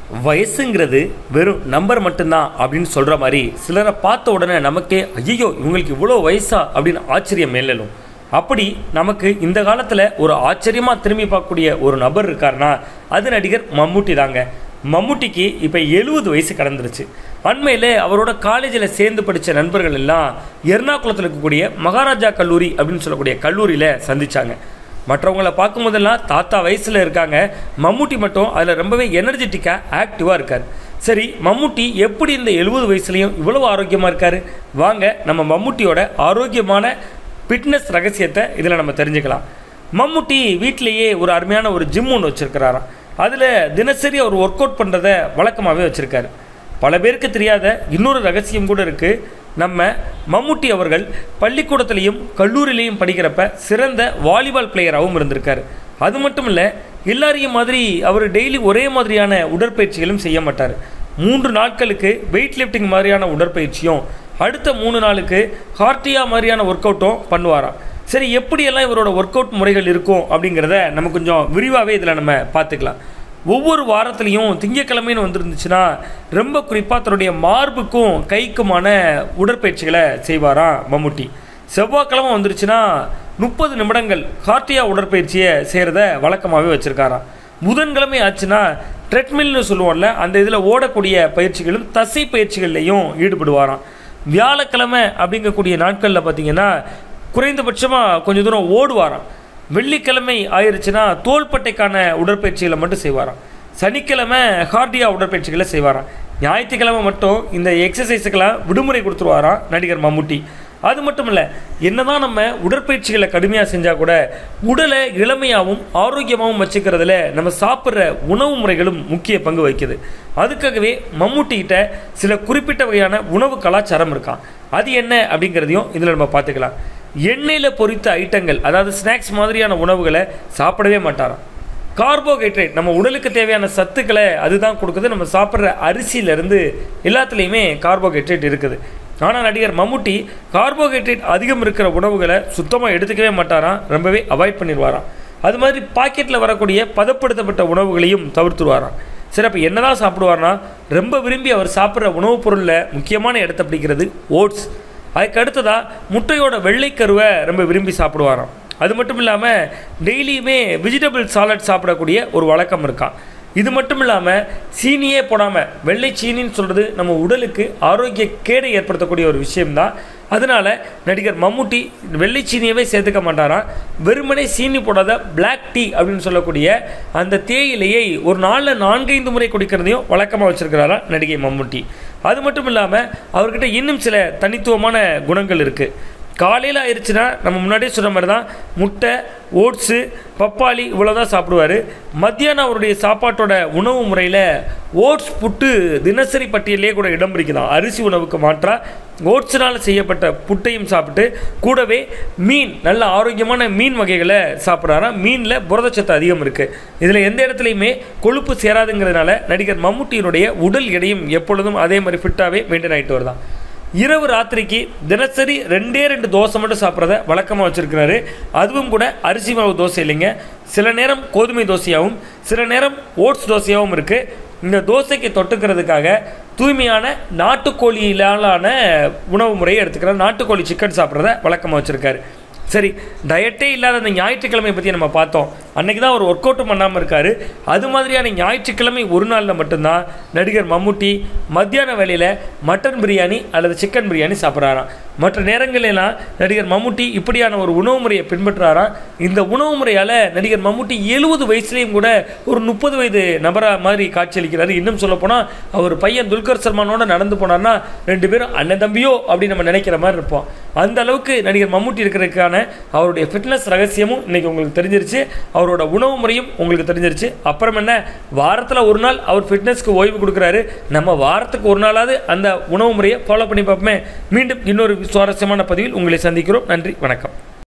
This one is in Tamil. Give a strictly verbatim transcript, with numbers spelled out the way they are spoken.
வயசுங்கிறது வெறும் நம்பர் மட்டும்தான் அப்படின்னு சொல்கிற மாதிரி சிலரை பார்த்த உடனே நமக்கே ஐயோ இவங்களுக்கு இவ்வளோ வயசா அப்படின்னு ஆச்சரியம் மேலும். அப்படி நமக்கு இந்த காலத்தில் ஒரு ஆச்சரியமாக திரும்பி பார்க்கக்கூடிய ஒரு நபர் இருக்காருன்னா அது நடிகர் மம்முட்டி தாங்க. மம்முட்டிக்கு இப்போ எழுபது வயசு கடந்துருச்சு. அண்மையில் அவரோட காலேஜில் சேர்ந்து படித்த நண்பர்கள் எல்லாம் எர்ணாகுளத்தில் இருக்கக்கூடிய மகாராஜா கல்லூரி அப்படின்னு சொல்லக்கூடிய கல்லூரியில் சந்தித்தாங்க. மற்றவங்களை பார்க்கும்போதெல்லாம் தாத்தா வயசில் இருக்காங்க, மம்முட்டி மட்டும் அதில் ரொம்பவே எனர்ஜெட்டிக்காக ஆக்டிவாக இருக்கார். சரி, மம்முட்டி எப்படி இந்த எழுபது வயசுலேயும் இவ்வளவு ஆரோக்கியமாக இருக்கார்? வாங்க நம்ம மம்முட்டியோட ஆரோக்கியமான ஃபிட்னஸ் ரகசியத்தை இதில் நம்ம தெரிஞ்சுக்கலாம். மம்முட்டி வீட்டிலேயே ஒரு அருமையான ஒரு ஜிம் ஒன்று வச்சுருக்கிறாராம். அதில் தினசரி அவர் ஒர்க் அவுட் பண்ணுறதை வழக்கமாகவே வச்சுருக்காரு. பல பேருக்கு தெரியாத இன்னொரு ரகசியம் கூட இருக்குது. நம்ம மம்முட்டி அவர்கள் பள்ளிக்கூடத்துலேயும் கல்லூரியிலையும் படிக்கிறப்ப சிறந்த வாலிபால் பிளேயராகவும் இருந்திருக்காரு. அது மட்டும் இல்லை, எல்லாரையும் மாதிரி அவர் டெய்லி ஒரே மாதிரியான உடற்பயிற்சிகளும் செய்ய மாட்டார். மூன்று நாட்களுக்கு வெயிட் லிஃப்டிங் மாதிரியான உடற்பயிற்சியும் அடுத்த மூணு நாளுக்கு கார்டியா மாதிரியான ஒர்க் அவுட்டும் பண்ணுவாராம். சரி, எப்படியெல்லாம் இவரோட ஒர்க் அவுட் முறைகள் இருக்கும் அப்படிங்கிறத நம்ம கொஞ்சம் விரிவாகவே இதில் நம்ம பார்த்துக்கலாம். ஒவ்வொரு வாரத்துலேயும் திங்கக்கிழமைன்னு வந்துருந்துச்சுன்னா ரொம்ப குறிப்பாக தன்னுடைய மார்புக்கும் கைக்குமான உடற்பயிற்சிகளை செய்வாராம் மம்முட்டி. செவ்வாய்க்கிழமை வந்துருச்சுன்னா முப்பது நிமிடங்கள் கார்டியா உடற்பயிற்சியை செய்கிறத வழக்கமாகவே வச்சுருக்காராம். புதன்கிழமை ஆச்சுன்னா ட்ரெட்மில்னு சொல்லுவோம்ல, அந்த இதில் ஓடக்கூடிய பயிற்சிகளும் தசை பயிற்சிகள்லையும் ஈடுபடுவாராம். வியாழக்கிழமை அப்படிங்கக்கூடிய நாட்களில் பார்த்திங்கன்னா குறைந்தபட்சமாக கொஞ்சம் தூரம் ஓடுவாராம். வெள்ளிக்கிழமை ஆயிடுச்சுன்னா தோள்பட்டைக்கான உடற்பயிற்சிகளை மட்டும் செய்வாராம். சனிக்கிழமை கார்டியா உடற்பயிற்சிகளை செய்வாராம். ஞாயிற்றுக்கிழமை மட்டும் இந்த எக்ஸசைஸுக்கெல்லாம் விடுமுறை கொடுத்துருவாராம் நடிகர் மம்முட்டி. அது மட்டும் இல்லை, என்னதான் நம்ம உடற்பயிற்சிகளை கடுமையாக செஞ்சால் கூட உடலை இளமையாகவும் ஆரோக்கியமாகவும் வச்சுக்கிறதுல நம்ம சாப்பிட்ற உணவு முறைகளும் முக்கிய பங்கு வகிக்குது. அதுக்காகவே மம்முட்டிக்கிட்ட சில குறிப்பிட்ட வகையான உணவு கலாச்சாரம் இருக்கான். அது என்ன அப்படிங்கிறதையும் இதில் நம்ம பார்த்துக்கலாம். எண்ணெயில் பொரித்த ஐட்டங்கள், அதாவது ஸ்நாக்ஸ் மாதிரியான உணவுகளை சாப்பிடவே மாட்டாராம். கார்போஹைட்ரேட், நம்ம உடலுக்கு தேவையான சத்துக்களை அதுதான் கொடுக்குது. நம்ம சாப்பிட்ற அரிசியிலேருந்து எல்லாத்துலேயுமே கார்போஹைட்ரேட் இருக்குது. ஆனால் நடிகர் மம்முட்டி கார்போஹைட்ரேட் அதிகம் இருக்கிற உணவுகளை சுத்தமாக எடுத்துக்கவே மாட்டாராம், ரொம்பவே அவாய்ட் பண்ணிடுவாராம். அது மாதிரி பாக்கெட்டில் வரக்கூடிய பதப்படுத்தப்பட்ட உணவுகளையும் தவிர்த்துருவாராம். சரி, அப்போ என்ன தான் சாப்பிடுவார்னா, ரொம்ப விரும்பி அவர் சாப்பிட்ற உணவுப் பொருளில் முக்கியமான இடத்தை பிடிக்கிறது ஓட்ஸ். அதுக்கு அடுத்ததாக முட்டையோட வெள்ளைக்கருவை ரொம்ப விரும்பி சாப்பிடுவாராம். அது மட்டும் இல்லாமல் டெய்லியுமே வெஜிடபிள் சாலட் சாப்பிடக்கூடிய ஒரு வழக்கம் இருக்கான். இது மட்டும் இல்லாமல் சீனியே போடாமல், வெள்ளை சீனின்னு சொல்கிறது நம்ம உடலுக்கு ஆரோக்கிய கேடை ஏற்படுத்தக்கூடிய ஒரு விஷயம்தான். அதனால் நடிகர் மம்முட்டி வெள்ளை சீனியவே சேர்த்துக்க மாட்டாராம். வெறுமனே சீனி போடாத பிளாக் டீ அப்படின்னு சொல்லக்கூடிய அந்த தேயிலையை ஒரு நாளில் நான்கைந்து முறை குடிக்கிறதையும் வழக்கமாக வச்சுருக்கிறாரா நடிகை மம்முட்டி. அது மட்டும் இல்லாமல் அவர்கிட்ட இன்னும் சில தனித்துவமான குணங்கள் இருக்குது. காலையில் ஆயிடுச்சுன்னா நம்ம முன்னாடியே சொன்ன மாதிரி தான் முட்டை, ஓட்ஸு, பப்பாளி இவ்வளோதான் சாப்பிடுவார். மத்தியானம் அவருடைய சாப்பாட்டோட உணவு முறையில் ஓட்ஸ் புட்டு தினசரி பட்டியலே கூட இடம் பிடிக்குதான். அரிசி உணவுக்கு மாற்றாக ஓட்ஸினால் செய்யப்பட்ட புட்டையும் சாப்பிட்டு கூடவே மீன், நல்ல ஆரோக்கியமான மீன் வகைகளை சாப்பிட்றாராம். மீனில் புரதச்சத்து அதிகம் இருக்குது. இதில் எந்த இடத்துலையுமே கொழுப்பு சேராதுங்கிறதுனால நடிகர் மம்முட்டியினுடைய உடல் எடையும் எப்பொழுதும் அதே மாதிரி ஃபிட்டாகவே மெயின்டைன் ஆகிட்டு வருதான். இரவு ராத்திரிக்கு தினசரி ரெண்டே ரெண்டு தோசை மட்டும் சாப்பிட்றத வழக்கமாக வச்சுருக்கிறாரு. அதுவும் கூட அரிசி மாவு தோசை இல்லைங்க, சில நேரம் கோதுமை தோசையாகவும் சில நேரம் ஓட்ஸ் தோசையாகவும் இருக்குது. இந்த தோசைக்கு தொட்டுக்கிறதுக்காக தூய்மையான நாட்டுக்கோழியிலான உணவு முறையை எடுத்துக்கிறார். நாட்டுக்கோழி சிக்கன் சாப்பிட்றத வழக்கமாக வச்சுருக்காரு. சரி, டயட்டே இல்லாத அந்த ஞாயிற்றுக்கிழமை பற்றி நம்ம பார்த்தோம். அன்றைக்கி தான் அவர் ஒர்க் அவுட்டும் பண்ணாமல் இருக்கார். அது மாதிரியான ஞாயிற்றுக்கிழமை ஒரு நாளில் மட்டும்தான் நடிகர் மம்முட்டி மத்தியான வேளையில் மட்டன் பிரியாணி அல்லது சிக்கன் பிரியாணி சாப்பிட்றாராம். மற்ற நேரங்களெல்லாம் நடிகர் மம்முட்டி இப்படியான ஒரு உணவு முறையை பின்பற்றுறாராம். இந்த உணவு முறையால் நடிகர் மம்முட்டி எழுபது வயசுலேயும் கூட ஒரு முப்பது வயது நபராக மாதிரி காட்சியளிக்கிறார். இன்னும் சொல்லப்போனால் அவர் பையன் துல்கர் சல்மானோட நடந்து போனார்னா ரெண்டு பேரும் அண்ணன் தம்பியோ அப்படின்னு நம்ம நினைக்கிற மாதிரி இருப்போம். அந்த அளவுக்கு நடிகர் மம்முட்டி இருக்கிறதுக்கான அவருடைய ஃபிட்னஸ் ரகசியமும் இன்றைக்கி உங்களுக்கு தெரிஞ்சிருச்சு. அவரோட உணவு முறையும் உங்களுக்கு தெரிஞ்சிருச்சு. அப்புறம் என்ன, வாரத்தில் ஒரு நாள் அவர் ஃபிட்னஸ்க்கு ஓய்வு கொடுக்குறாரு. நம்ம வாரத்துக்கு ஒரு நாளாவது அந்த உணவு முறையை ஃபாலோ பண்ணி பார்ப்போமே. மீண்டும் இன்னொரு சுவாரஸ்யமான பதிவில் உங்களை சந்திக்கிறோம். நன்றி, வணக்கம்.